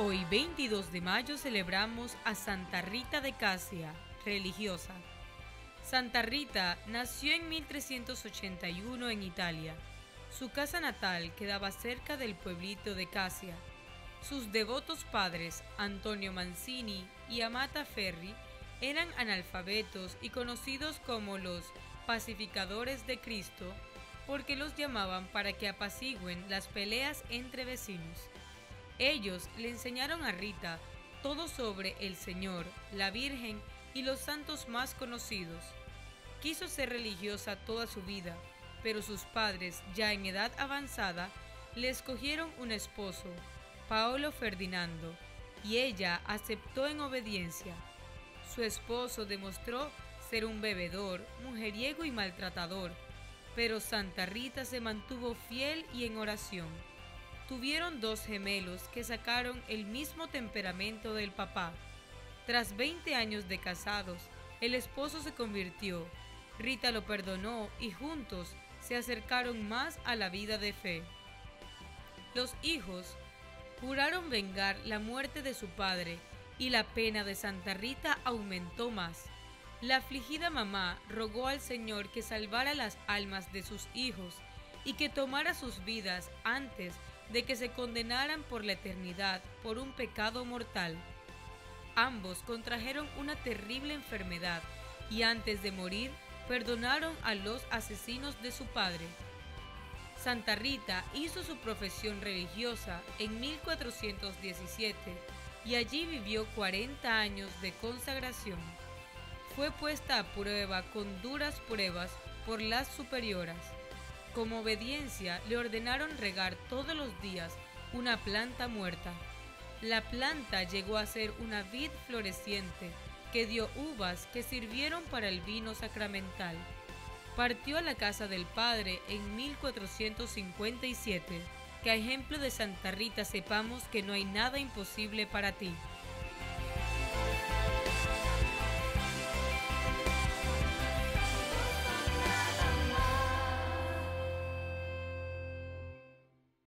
Hoy, 22 de mayo, celebramos a Santa Rita de Casia, religiosa. Santa Rita nació en 1381 en Italia. Su casa natal quedaba cerca del pueblito de Casia. Sus devotos padres, Antonio Mancini y Amata Ferri, eran analfabetos y conocidos como los pacificadores de Cristo, porque los llamaban para que apacigüen las peleas entre vecinos. Ellos le enseñaron a Rita todo sobre el Señor, la Virgen y los santos más conocidos. Quiso ser religiosa toda su vida, pero sus padres, ya en edad avanzada, le escogieron un esposo, Paolo Ferdinando, y ella aceptó en obediencia. Su esposo demostró ser un bebedor, mujeriego y maltratador, pero Santa Rita se mantuvo fiel y en oración. Tuvieron dos gemelos que sacaron el mismo temperamento del papá. Tras 20 años de casados, el esposo se convirtió, Rita lo perdonó y juntos se acercaron más a la vida de fe. Los hijos juraron vengar la muerte de su padre y la pena de Santa Rita aumentó más. La afligida mamá rogó al Señor que salvara las almas de sus hijos y que tomara sus vidas antes de que se condenaran por la eternidad por un pecado mortal. Ambos contrajeron una terrible enfermedad y antes de morir perdonaron a los asesinos de su padre. Santa Rita hizo su profesión religiosa en 1417 y allí vivió 40 años de consagración. Fue puesta a prueba con duras pruebas por las superioras. Como obediencia le ordenaron regar todos los días una planta muerta. La planta llegó a ser una vid floreciente que dio uvas que sirvieron para el vino sacramental. Partió a la casa del Padre en 1457. Que a ejemplo de Santa Rita sepamos que no hay nada imposible para ti.